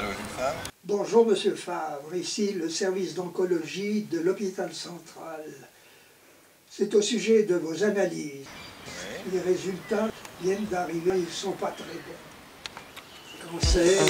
Gilles Favre. Bonjour Monsieur Favre, ici le service d'oncologie de l'hôpital central. C'est au sujet de vos analyses. Oui. Les résultats viennent d'arriver, ils ne sont pas très bons. Cancer.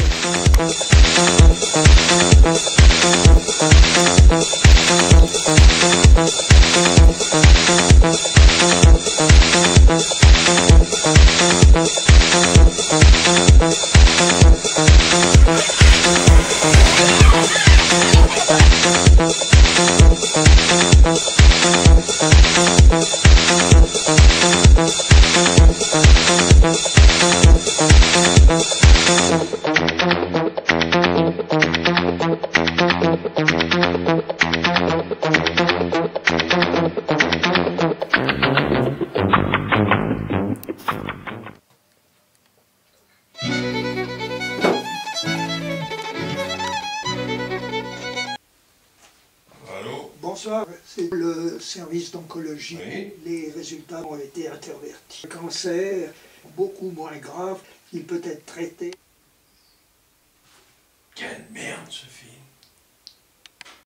Bonsoir, c'est le service d'oncologie. Oui. Les résultats ont été intervertis. Le cancer, beaucoup moins grave, il peut être traité. Quelle merde ce film.